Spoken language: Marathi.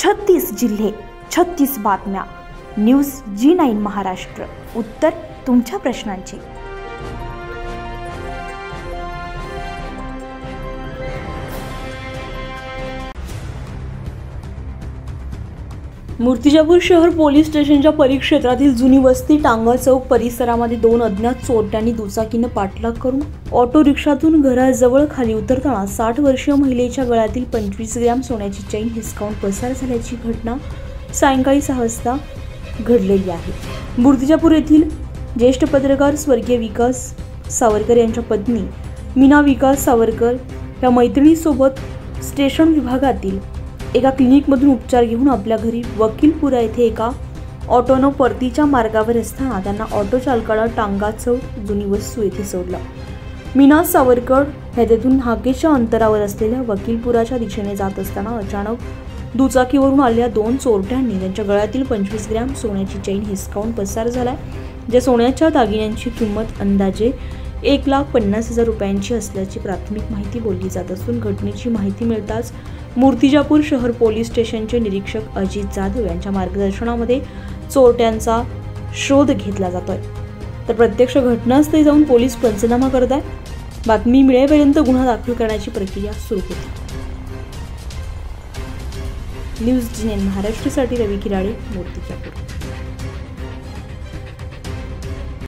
36 जिल्हे 36 बातम्या. News G9 Maharashtra. उत्तर तुमच्या प्रश्नांची. मूर्तिजापूर शहर पोलीस स्टेशनच्या परिक्षेत्रातील जुनी वस्ती टांगा चौक परिसरामध्ये 2 अज्ञात चोरट्यांनी दुचाकीनं पाठलाग करून ऑटो रिक्षातून घराजवळ खाली उतरताना 60 वर्षीय महिलेच्या गळ्यातील 25 ग्रॅम सोन्याची चैन हिसकावून पसार झाल्याची घटना सायंकाळी 6 वाजता घडलेली आहे. मूर्तिजापूर येथील ज्येष्ठ पत्रकार स्वर्गीय विकास सावरकर यांच्या पत्नी मीना विकास सावरकर या मैत्रिणीसोबत स्टेशन विभागातील एका क्लिनिकमधून उपचार घेऊन आपल्या घरी वकीलपुरा येथे एका ऑटोनं परतीच्या मार्गावर असताना त्यांना ऑटो चालकाला टांगा चौक जुनी वस्तू येथे सोडलं. मीना सावरकर हे तेथून हाकेच्या अंतरावर असलेल्या वकीलपुराच्या दिशेने जात असताना अचानक दुचाकीवरून आलेल्या 2 चोरट्यांनी त्यांच्या गळ्यातील 25 ग्रॅम सोन्याची चैन हिसकावून पसार झालाय. ज्या सोन्याच्या दागिन्यांची किंमत अंदाजे 1,50,000 रुपयांची असल्याची प्राथमिक माहिती बोलली जात असून घटनेची माहिती मिळताच मूर्तिजापूर शहर पोलीस स्टेशनचे निरीक्षक अजित जाधव यांच्या मार्गदर्शनामध्ये चोरट्यांचा शोध घेतला जातोय. तर प्रत्यक्ष घटनास्थळी जाऊन पोलीस पंचनामा करत आहेत. बातमी मिळेपर्यंत गुन्हा दाखल करण्याची प्रक्रिया सुरू होती. न्यूज G9 महाराष्ट्रासाठी रवी किराडे, मूर्तिजापूर.